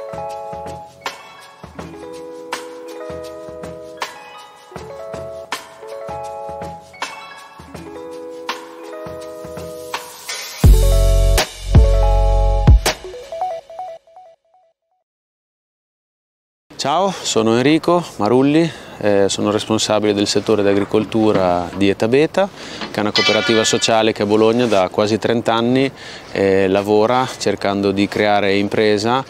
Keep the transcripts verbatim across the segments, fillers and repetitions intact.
Ciao, sono Enrico Marulli, eh, sono responsabile del settore d'agricoltura di Etabeta, che è una cooperativa sociale che a Bologna da quasi trenta anni eh, lavora cercando di creare impresa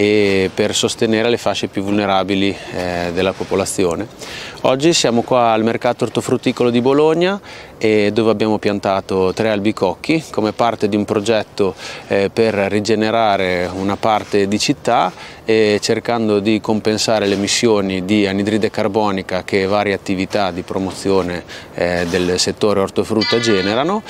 e per sostenere le fasce più vulnerabili eh, della popolazione. Oggi siamo qua al mercato ortofrutticolo di Bologna e dove abbiamo piantato tre albicocchi come parte di un progetto eh, per rigenerare una parte di città e cercando di compensare le emissioni di anidride carbonica che varie attività di promozione eh, del settore ortofrutta generano,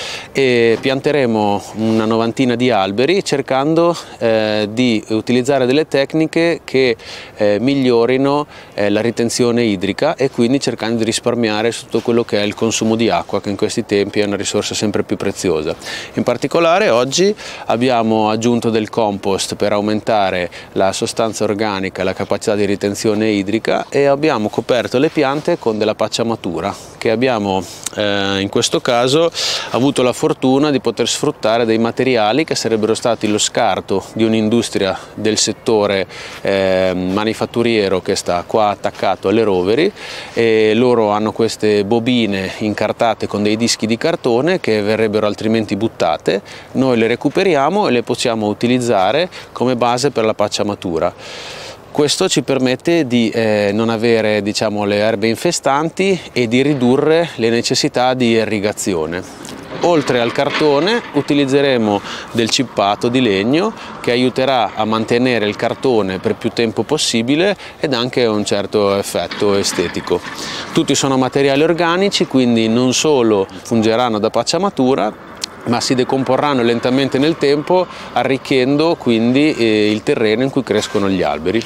e pianteremo una novantina di alberi cercando eh, di utilizzare delle tecniche che eh, migliorino eh, la ritenzione idrica e quindi cercando di risparmiare su tutto quello che è il consumo di acqua, che in questi tempi è una risorsa sempre più preziosa. In particolare oggi abbiamo aggiunto del compost per aumentare la sostanza organica e la capacità di ritenzione idrica, e abbiamo coperto le piante con della pacciamatura che abbiamo eh, in questo caso avuto la fortuna di poter sfruttare dei materiali che sarebbero stati lo scarto di un'industria del settore eh, manifatturiero che sta qua attaccato alle roveri, e loro hanno queste bobine incartate con dei dischi di cartone che verrebbero altrimenti buttate. Noi le recuperiamo e le possiamo utilizzare come base per la pacciamatura. Questo ci permette di eh, non avere, diciamo, le erbe infestanti e di ridurre le necessità di irrigazione. Oltre al cartone utilizzeremo del cippato di legno che aiuterà a mantenere il cartone per più tempo possibile ed anche un certo effetto estetico. Tutti sono materiali organici, quindi non solo fungeranno da pacciamatura, ma si decomporranno lentamente nel tempo, arricchendo quindi eh, il terreno in cui crescono gli alberi.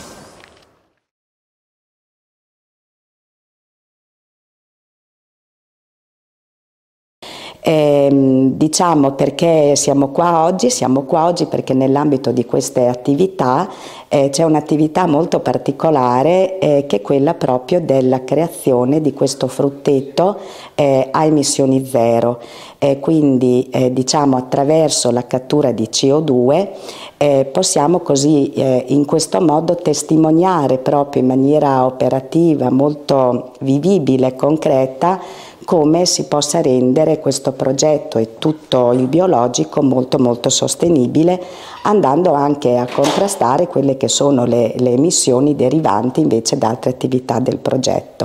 Eh, diciamo perché siamo qua oggi, siamo qua oggi perché nell'ambito di queste attività eh, c'è un'attività molto particolare eh, che è quella proprio della creazione di questo frutteto eh, a emissioni zero, eh, quindi eh, diciamo attraverso la cattura di C O due eh, possiamo così eh, in questo modo testimoniare proprio in maniera operativa, molto vivibile e concreta, come si possa rendere questo progetto e tutto il biologico molto molto sostenibile, andando anche a contrastare quelle che sono le, le emissioni derivanti invece da altre attività del progetto.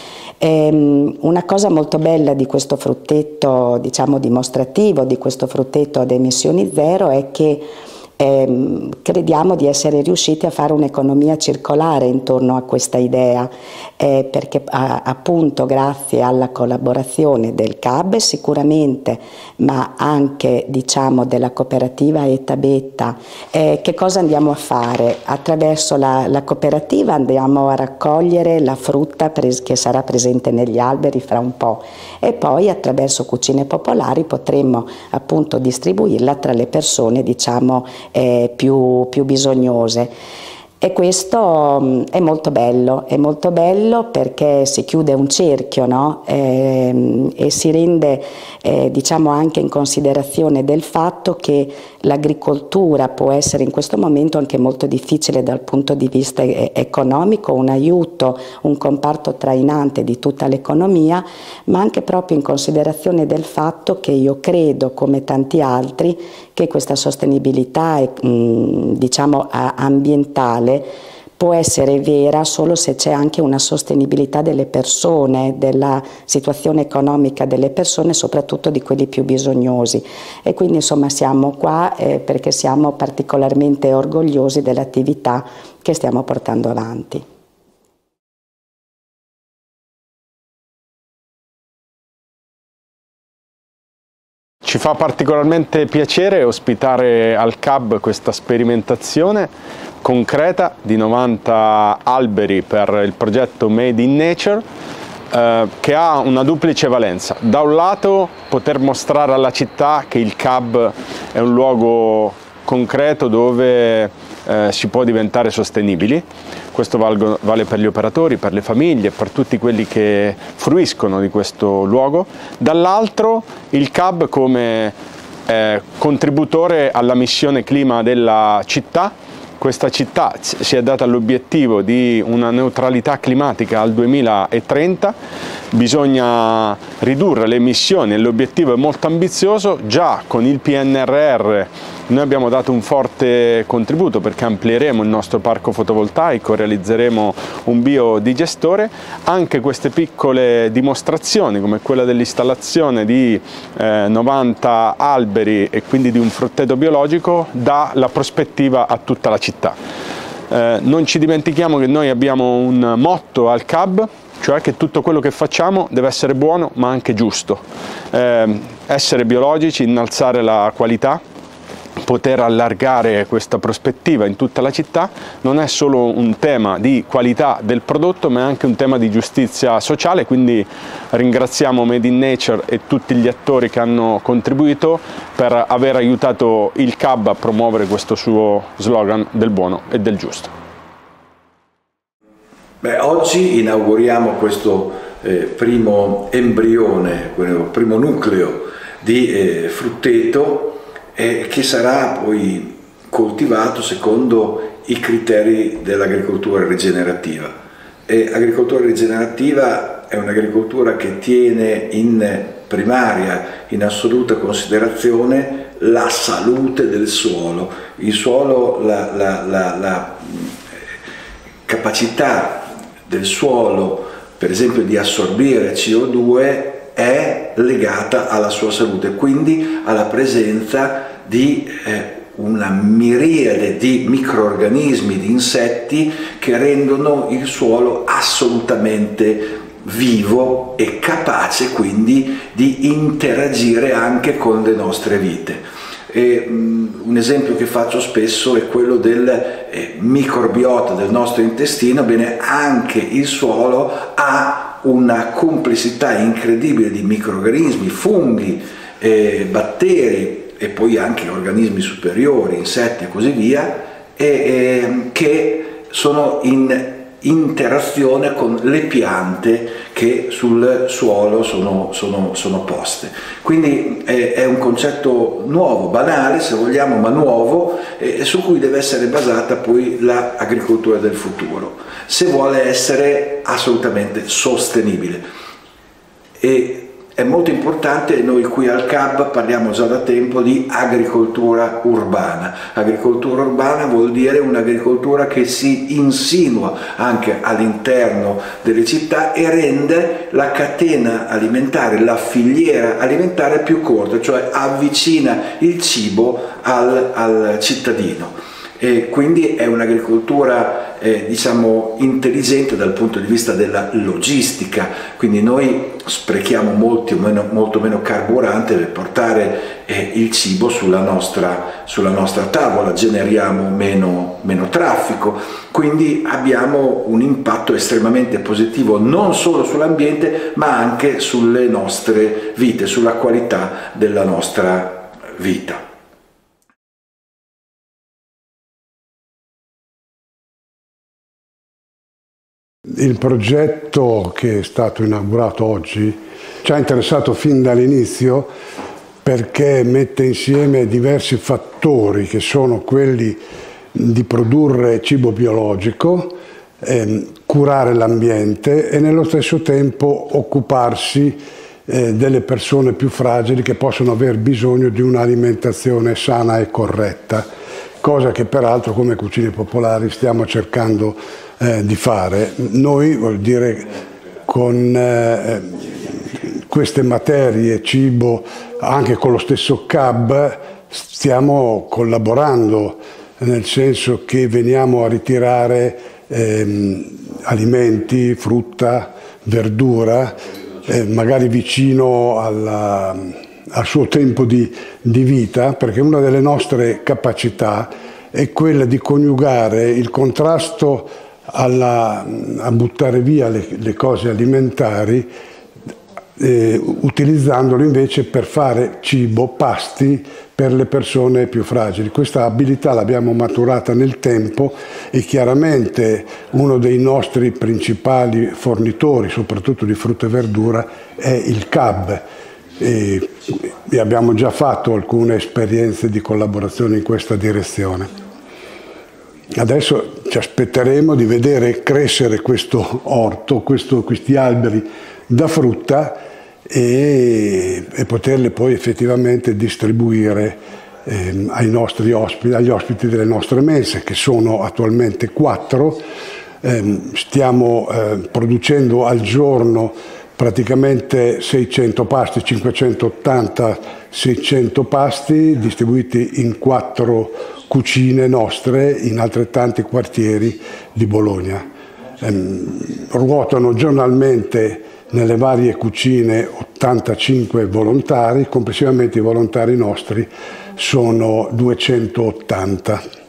Ehm, una cosa molto bella di questo frutteto, diciamo dimostrativo, di questo frutteto ad emissioni zero, è che Eh, crediamo di essere riusciti a fare un'economia circolare intorno a questa idea, eh, perché a, appunto grazie alla collaborazione del C A B sicuramente, ma anche diciamo della cooperativa Etabeta, eh, che cosa andiamo a fare? Attraverso la, la cooperativa andiamo a raccogliere la frutta pres- che sarà presente negli alberi fra un po', e poi attraverso Cucine Popolari potremo appunto distribuirla tra le persone, diciamo, Eh, più, più bisognose. E questo mh, è molto bello, è molto bello perché si chiude un cerchio, no? e, e si rende eh, diciamo anche in considerazione del fatto che l'agricoltura può essere in questo momento anche molto difficile dal punto di vista e- economico, un aiuto, un comparto trainante di tutta l'economia, ma anche proprio in considerazione del fatto che io credo, come tanti altri, che questa sostenibilità mh, diciamo ambientale può essere vera solo se c'è anche una sostenibilità delle persone, della situazione economica delle persone, soprattutto di quelli più bisognosi. E quindi insomma siamo qua eh, perché siamo particolarmente orgogliosi dell'attività che stiamo portando avanti. Ci fa particolarmente piacere ospitare al C A B questa sperimentazione concreta di novanta alberi per il progetto Made in Nature, eh, che ha una duplice valenza. Da un lato poter mostrare alla città che il C A B è un luogo concreto dove eh, si può diventare sostenibili. Questo valgo, vale per gli operatori, per le famiglie, per tutti quelli che fruiscono di questo luogo. Dall'altro il C A B come eh, contributore alla missione clima della città. Questa città si è data l'obiettivo di una neutralità climatica al duemilatrenta, bisogna ridurre le emissioni e l'obiettivo è molto ambizioso. Già con il P N R R noi abbiamo dato un forte contributo perché amplieremo il nostro parco fotovoltaico, realizzeremo un biodigestore. Anche queste piccole dimostrazioni come quella dell'installazione di eh, novanta alberi e quindi di un frutteto biologico dà la prospettiva a tutta la città. Eh, non ci dimentichiamo che noi abbiamo un motto al C A B, cioè che tutto quello che facciamo deve essere buono ma anche giusto. Eh, essere biologici, innalzare la qualità, poter allargare questa prospettiva in tutta la città non è solo un tema di qualità del prodotto ma è anche un tema di giustizia sociale, quindi ringraziamo Made in Nature e tutti gli attori che hanno contribuito per aver aiutato il C A B a promuovere questo suo slogan del buono e del giusto. Beh, oggi inauguriamo questo eh, primo embrione, questo primo nucleo di eh, frutteto eh, che sarà poi coltivato secondo i criteri dell'agricoltura rigenerativa. E l'agricoltura rigenerativa è un'agricoltura che tiene in primaria, in assoluta considerazione la salute del suolo, il suolo, la, la, la, la capacità del suolo, per esempio, di assorbire C O due è legata alla sua salute, quindi alla presenza di eh, una miriade di microrganismi, di insetti che rendono il suolo assolutamente vivo e capace quindi di interagire anche con le nostre vite. E, um, un esempio che faccio spesso è quello del eh, microbiota del nostro intestino. Bene, anche il suolo ha una complessità incredibile di microrganismi, funghi, eh, batteri e poi anche organismi superiori, insetti e così via, e, eh, che sono in interazione con le piante che sul suolo sono, sono, sono poste. Quindi è, è un concetto nuovo, banale se vogliamo, ma nuovo, eh, su cui deve essere basata poi l'agricoltura del futuro, se vuole essere assolutamente sostenibile. E è molto importante, noi qui al C A B parliamo già da tempo di agricoltura urbana. Agricoltura urbana vuol dire un'agricoltura che si insinua anche all'interno delle città e rende la catena alimentare, la filiera alimentare più corta, cioè avvicina il cibo al, al cittadino. E quindi è un'agricoltura eh, diciamo intelligente dal punto di vista della logistica, quindi noi sprechiamo molto meno, molto meno carburante per portare eh, il cibo sulla nostra, sulla nostra tavola, generiamo meno, meno traffico, quindi abbiamo un impatto estremamente positivo non solo sull'ambiente ma anche sulle nostre vite, sulla qualità della nostra vita. Il progetto che è stato inaugurato oggi ci ha interessato fin dall'inizio perché mette insieme diversi fattori che sono quelli di produrre cibo biologico, ehm, curare l'ambiente e nello stesso tempo occuparsi eh, delle persone più fragili che possono aver bisogno di un'alimentazione sana e corretta, cosa che peraltro come Cucine Popolari stiamo cercando eh, di fare. Noi, vuol dire, con eh, queste materie, cibo, anche con lo stesso C A B, stiamo collaborando, nel senso che veniamo a ritirare ehm, alimenti, frutta, verdura, eh, magari vicino alla, al suo tempo di, di vita, perché una delle nostre capacità è quella di coniugare il contrasto alla, a buttare via le, le cose alimentari eh, utilizzandolo invece per fare cibo, pasti per le persone più fragili. Questa abilità l'abbiamo maturata nel tempo e chiaramente uno dei nostri principali fornitori, soprattutto di frutta e verdura, è il C A B. E, e abbiamo già fatto alcune esperienze di collaborazione in questa direzione. Adesso ci aspetteremo di vedere crescere questo orto, questo, questi alberi da frutta e, e poterle poi effettivamente distribuire eh, ai nostri ospiti, agli ospiti delle nostre mense, che sono attualmente quattro. Eh, stiamo eh, producendo al giorno praticamente seicento pasti, cinquecentottanta seicento pasti distribuiti in quattro cucine nostre in altrettanti quartieri di Bologna. Ehm, ruotano giornalmente nelle varie cucine ottantacinque volontari, complessivamente i volontari nostri sono duecentottanta.